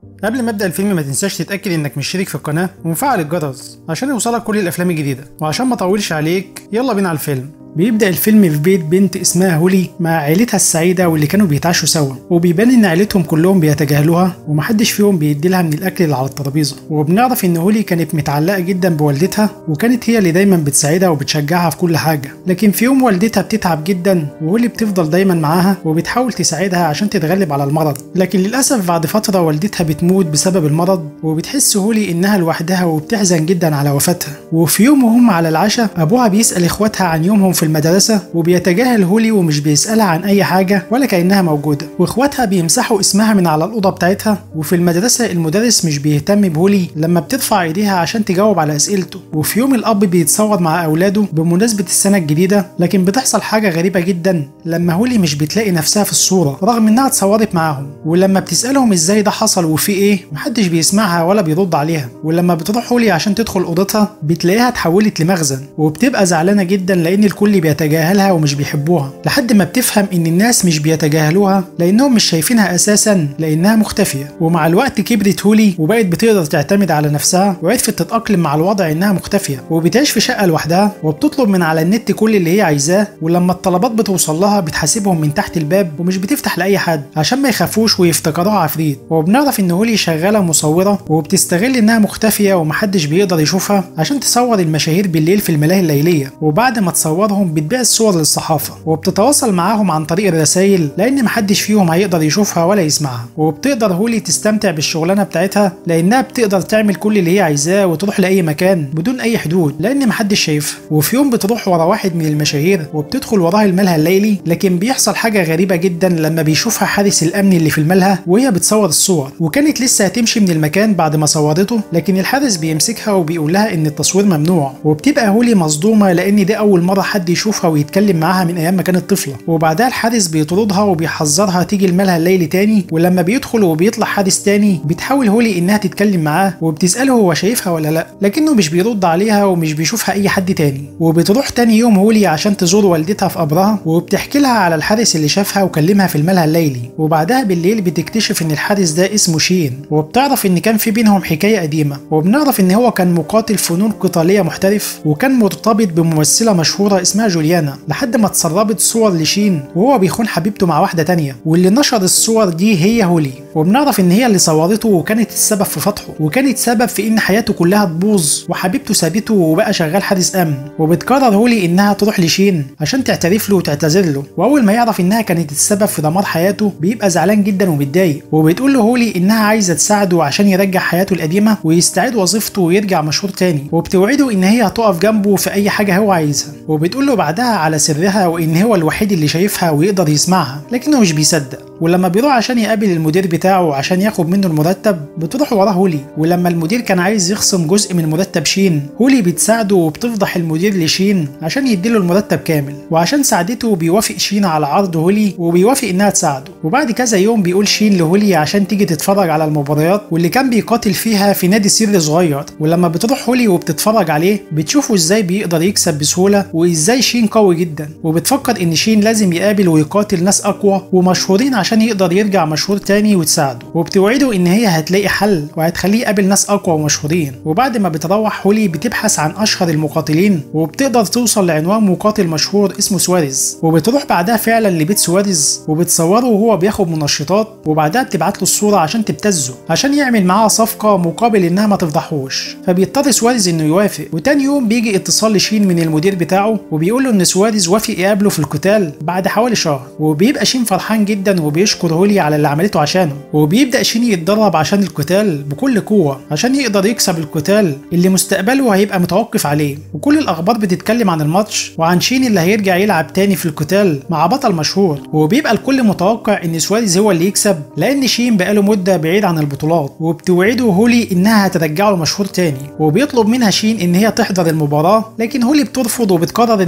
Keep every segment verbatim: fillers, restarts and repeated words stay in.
قبل ما ابدا الفيلم ما تنساش تتاكد انك مشترك في القناه ومفعل الجرس عشان يوصلك كل الافلام الجديده. وعشان ما اطولش عليك يلا بينا على الفيلم. بيبدأ الفيلم في بيت بنت اسمها هولي مع عيلتها السعيدة واللي كانوا بيتعشوا سوا، وبيبان ان عيلتهم كلهم بيتجاهلوها ومحدش فيهم بيديلها من الاكل اللي على الترابيزة. وبنعرف ان هولي كانت متعلقة جدا بوالدتها وكانت هي اللي دايما بتساعدها وبتشجعها في كل حاجة، لكن في يوم والدتها بتتعب جدا وهولي بتفضل دايما معاها وبتحاول تساعدها عشان تتغلب على المرض، لكن للاسف بعد فترة والدتها بتموت بسبب المرض، وبتحس هولي انها لوحدها وبتحزن جدا على وفاتها. وفي يوم وهم على العشاء ابوها بيسأل اخواتها عن يومهم في المدرسة وبيتجاهل هولي ومش بيسألها عن أي حاجة ولا كأنها موجودة، واخواتها بيمسحوا اسمها من على الأوضة بتاعتها. وفي المدرسة المدرس مش بيهتم بهولي لما بترفع ايديها عشان تجاوب على أسئلته. وفي يوم الأب بيتصور مع أولاده بمناسبة السنة الجديدة، لكن بتحصل حاجة غريبة جدا لما هولي مش بتلاقي نفسها في الصورة رغم إنها اتصورت معاهم. ولما بتسألهم إزاي ده حصل وفي إيه محدش بيسمعها ولا بيرد عليها. ولما بتروح هولي عشان تدخل أوضتها بتلاقيها اتحولت لمخزن، وبتبقى زعلانة جدا لأن الكل بيتجاهل تجاهلها ومش بيحبوها، لحد ما بتفهم ان الناس مش بيتجاهلوها لانهم مش شايفينها اساسا لانها مختفيه. ومع الوقت كبرت هولي وبقت بتقدر تعتمد على نفسها وعرفت تتاقلم مع الوضع انها مختفيه، وبتعيش في شقه لوحدها وبتطلب من على النت كل اللي هي عايزاه. ولما الطلبات بتوصل لها بتحاسبهم من تحت الباب ومش بتفتح لاي حد عشان ما يخافوش ويفتكروها عفريت. وبنعرف ان هولي شغاله مصوره وبتستغل انها مختفيه ومحدش بيقدر يشوفها عشان تصور المشاهير بالليل في الملاهي الليليه، وبعد ما تصورهم بتبيع الصور للصحافة وبتتواصل معاهم عن طريق الرسائل لأن محدش فيهم هيقدر يشوفها ولا يسمعها. وبتقدر هولي تستمتع بالشغلانة بتاعتها لأنها بتقدر تعمل كل اللي هي عايزاه وتروح لأي مكان بدون أي حدود لأن محدش شايفها. وفي يوم بتروح ورا واحد من المشاهير وبتدخل وراه الملهى الليلي، لكن بيحصل حاجة غريبة جدا لما بيشوفها حارس الأمن اللي في الملهى وهي بتصور الصور، وكانت لسه هتمشي من المكان بعد ما صورته، لكن الحارس بيمسكها وبيقول لها إن التصوير ممنوع. وبتبقى هولي مصدومة لأن دي أول مرة حد يشوفها ويتكلم معاها من ايام ما كانت طفله. وبعدها الحارس بيطردها وبيحذرها تيجي الملهى الليلي تاني، ولما بيدخل وبيطلع حارس تاني بتحاول هولي انها تتكلم معاه وبتساله هو شايفها ولا لا، لكنه مش بيرد عليها ومش بيشوفها اي حد تاني. وبتروح تاني يوم هولي عشان تزور والدتها في قبرها وبتحكي لها على الحارس اللي شافها وكلمها في الملهى الليلي. وبعدها بالليل بتكتشف ان الحارس ده اسمه شين، وبتعرف ان كان في بينهم حكايه قديمه. وبنعرف ان هو كان مقاتل فنون قتاليه محترف وكان مرتبط بممثله مشهوره اسمها جوليانا، لحد ما اتسربت صور لشين وهو بيخون حبيبته مع واحده تانية، واللي نشر الصور دي هي هولي. وبنعرف ان هي اللي صورته وكانت السبب في فتحه، وكانت سبب في ان حياته كلها تبوظ وحبيبته سابته وبقى شغال حارس امن. وبتقرر هولي انها تروح لشين عشان تعترف له وتعتذر له، واول ما يعرف انها كانت السبب في دمار حياته بيبقى زعلان جدا ومتضايق. وبتقول له هولي انها عايزه تساعده عشان يرجع حياته القديمه ويستعيد وظيفته ويرجع مشهور تاني، وبتوعده ان هي هتقف جنبه في اي حاجه هو عايزها. وبتقول له بعدها على سرها وان هو الوحيد اللي شايفها ويقدر يسمعها، لكنه مش بيصدق. ولما بيروح عشان يقابل المدير بتاعه عشان ياخد منه المرتب بتروح وراه هولي. ولما المدير كان عايز يخصم جزء من مرتب شين هولي بتساعده وبتفضح المدير لشين عشان يديله المرتب كامل، وعشان ساعدته بيوافق شين على عرض هولي وبيوافق انها تساعده. وبعد كذا يوم بيقول شين لهولي عشان تيجي تتفرج على المباريات واللي كان بيقاتل فيها في نادي سري صغير. ولما بتروح هولي وبتتفرج عليه بتشوفه ازاي بيقدر يكسب بسهوله وازاي شين قوي جدا، وبتفكر ان شين لازم يقابل ويقاتل ناس اقوى ومشهورين عشان يقدر يرجع مشهور تاني وتساعده. وبتوعده ان هي هتلاقي حل وهتخليه يقابل ناس اقوى ومشهورين. وبعد ما بتروح هولي بتبحث عن اشهر المقاتلين وبتقدر توصل لعنوان مقاتل مشهور اسمه سواريز، وبتروح بعدها فعلا لبيت سواريز وبتصوره وهو بياخد منشطات، وبعدها بتبعت له الصوره عشان تبتزه عشان يعمل معاها صفقه مقابل انها ما تفضحوش. فبيضطر سواريز انه يوافق. وتاني يوم بيجي اتصال لشين من المدير بتاعه وبيقول له ان سواريز وافق يقابله في القتال بعد حوالي شهر. وبيبقى شين فرحان جدا وبيشكر هولي على اللي عملته عشانه، وبيبدا شين يتدرب عشان القتال بكل قوه عشان يقدر يكسب القتال اللي مستقبله هيبقى متوقف عليه. وكل الاخبار بتتكلم عن الماتش وعن شين اللي هيرجع يلعب تاني في القتال مع بطل مشهور، وبيبقى الكل متوقع ان سواريز هو اللي يكسب لان شين بقاله مده بعيد عن البطولات. وبتوعده هولي انها هترجعه مشهور تاني، وبيطلب منها شين ان هي تحضر المباراه، لكن هولي بترفض وبتقرر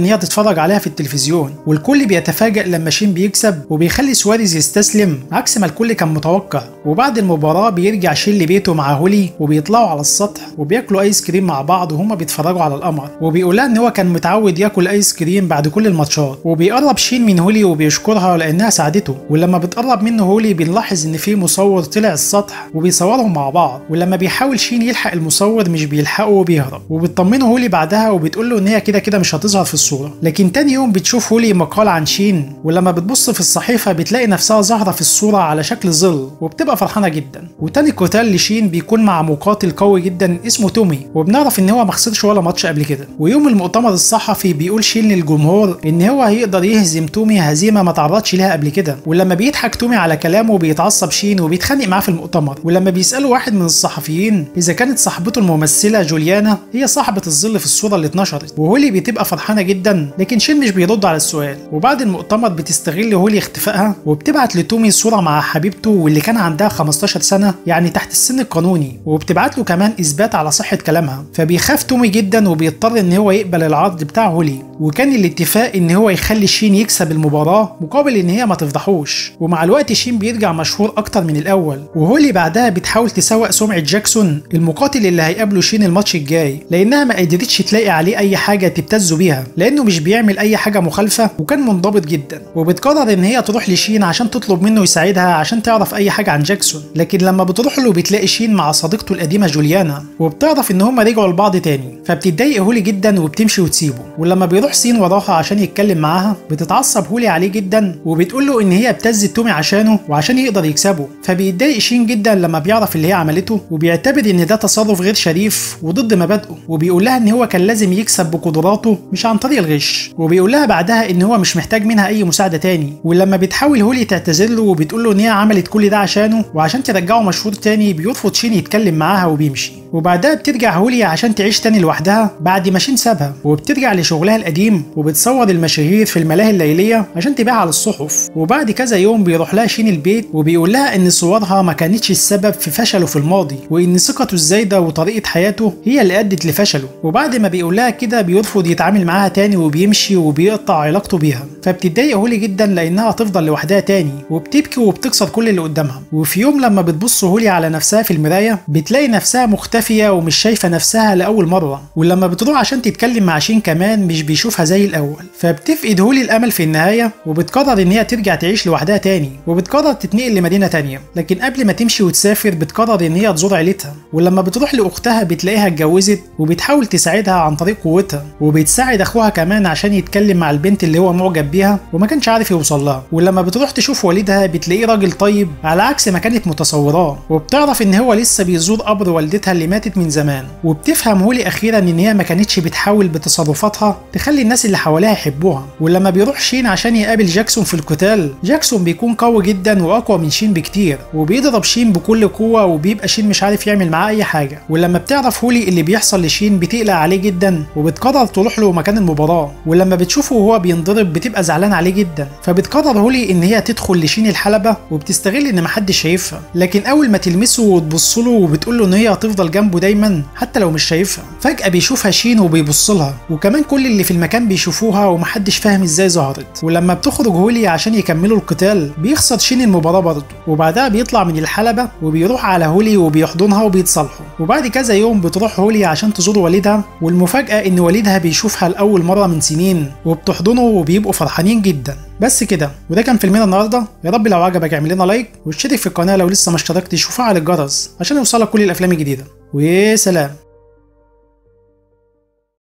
ان هي تتفرج عليها في التلفزيون، والكل بيتفاجأ لما شين بيكسب وبيخلي سواريز يستسلم عكس ما الكل كان متوقع. وبعد المباراة بيرجع شين لبيته مع هولي وبيطلعوا على السطح وبياكلوا ايس كريم مع بعض وهما بيتفرجوا على القمر، وبيقولها ان هو كان متعود ياكل ايس كريم بعد كل الماتشات. وبيقرب شين من هولي وبيشكرها لانها ساعدته، ولما بتقرب منه هولي بنلاحظ ان في مصور طلع السطح وبيصورهم مع بعض، ولما بيحاول شين يلحق المصور مش بيلحقه وبيهرب. وبتطمنه هولي بعدها وبتقول له ان هي كده كده مش هتظهر في الصورة. لكن تاني يوم بتشوف هولي مقال عن شين، ولما بتبص في الصحيفة بتلاقي نفسها ظاهرة في الصورة على شكل ظل وبتبقى فرحانة جدا. وتاني قتال لشين بيكون مع مقاتل قوي جدا اسمه تومي، وبنعرف ان هو ما خسرش ولا ماتش قبل كده. ويوم المؤتمر الصحفي بيقول شين للجمهور ان هو هيقدر يهزم تومي هزيمة ما تعرضش لها قبل كده. ولما بيضحك تومي على كلامه بيتعصب شين وبيتخانق معاه في المؤتمر. ولما بيسألوا واحد من الصحفيين اذا كانت صاحبته الممثلة جوليانا هي صاحبة الظل في الصورة اللي اتنشرت، وهولي بتبقى فرحانة جدا لكن شين مش بيرد على السؤال. وبعد المؤتمر بتستغل هولي اختفائها وبتبعت لتومي صورة مع حبيبته واللي كان عندها خمستاشر سنة، يعني تحت السن القانوني، وبتبعت له كمان اثبات على صحة كلامها. فبيخاف تومي جدا وبيضطر ان هو يقبل العرض بتاع هولي، وكان الاتفاق ان هو يخلي شين يكسب المباراة مقابل ان هي ما تفضحوش. ومع الوقت شين بيرجع مشهور اكتر من الاول، وهولي بعدها بتحاول تسوق سمعة جاكسون المقاتل اللي هيقابله شين الماتش الجاي، لانها ما قدرتش تلاقي عليه اي حاجة تبتزه بيها لانه مش بيعمل اي حاجة مخالفة وكان منضبط جدا. وبتقرر ان هي تروح لشين عشان تطلب منه يساعدها عشان تعرف اي حاجة عن جاكسون. لكن لما بتروح له بتلاقي شين مع صديقته القديمة جوليانا، وبتعرف ان هما رجعوا لبعض تاني، فبتتضايق هولي جدا وبتمشي وتسيبه. ولما بيروح سين وراها عشان يتكلم معاها بتتعصب هولي عليه جدا وبتقول له ان هي ابتزت تومي عشانه وعشان يقدر يكسبه. فبيتضايق شين جدا لما بيعرف اللي هي عملته وبيعتبر ان ده تصرف غير شريف وضد مبادئه، وبيقول لها ان هو كان لازم يكسب بقدراته مش عن طريق الغش. وبيقول لها بعدها ان هو مش محتاج منها اي مساعده تاني. ولما بتحاول هولي تعتذر له وبتقول له ان هي عملت كل ده عشانه وعشان ترجعه مشهور تاني، بيرفض شين يتكلم معاها وبيمشي. وبعدها بترجع هولي عشان تعيش تاني لوحدها بعد ما شين سابها، وبترجع لشغلها القديم وبتصور المشاهير في الملاهي الليليه عشان تبيعها على الصحف. وبعد كذا يوم بيروح لها شين البيت وبيقول لها ان صورها ما كانتش السبب في فشله في الماضي، وان ثقته الزايده وطريقه حياته هي اللي ادت لفشله. وبعد ما بيقول لها كده بيرفض يتعامل معاها تاني وبيمشي وبيقطع علاقته بيها. فبتتضايق هولي جدا لانها تفضل لوحدها تاني وبتبكي وبتكسر كل اللي قدامها. وفي يوم لما بتبص هولي على نفسها في المرايه بتلاقي نفسها مختفيه ومش شايفه نفسها لاول مره. ولما بتروح عشان تتكلم مع شين كمان مش بيشوفها زي الاول. فبتفقد هولي الامل في النهايه وبتقرر ان هي ترجع تعيش لوحدها تاني، وبتقرر تتنقل لمدينه تانيه. لكن قبل ما تمشي وتسافر بتقرر ان هي تزور عيلتها. ولما بتروح لاختها بتلاقيها اتجوزت وبتحاول تساعدها عن طريق قوتها، وبتساعد اخوها كمان عشان يتكلم مع البنت اللي هو معجب بيها وما كانش عارف يوصل لها. ولما بتروح تشوف والدها بتلاقيه راجل طيب على عكس ما كانت متصوراه، وبتعرف ان هو لسه بيزور قبر والدتها اللي ماتت من زمان. وبتفهم هولي اخيرا ان هي ما كانتش بتحاول بتصرفاتها تخلي الناس اللي حواليها يحبوها. ولما بيروح شين عشان يقابل جاكسون في القتال، جاكسون بيكون قوي جدا واقوى من شين بكتير وبيضرب شين بكل قوه وبيبقى شين مش عارف يعمل معاه اي حاجه. ولما بتعرف هولي اللي بيحصل لشين بتقلق عليه جدا وبتقرر تروح له مكان المباراه. ولما بتشوفه وهو بينضرب بتبقى زعلان عليه جدا. فبتقرر هولي ان هي تدخل لشين الحلبه وبتستغل ان محدش شايفها. لكن اول ما تلمسه وتبص له وبتقول له ان هي هتفضل جنبه دايما حتى لو مش شايفها، فجاه بيشوفها شين وبيبص لها، وكمان كل اللي في المكان بيشوفوها ومحدش فاهم ازاي ظهرت. ولما بتخرج هولي عشان يكملوا القتال بيخسر شين المباراه برضه. وبعدها بيطلع من الحلبه وبيروح على هولي وبيحضنها وبيتصالحوا. وبعد كذا يوم بتروح هولي عشان تزور والدها، والمفاجاه ان والدها بيشوفها لاول مره من سنين وبتحضنه وبيبقوا فرحانين جدا. بس كده، وده كان فيلمنا النهارده. يا رب لو عجبك اعمل لنا لايك واشترك في القناه لو لسه ما اشتركتش وفعل الجرس عشان يوصلك كل الافلام الجديده. وسلام.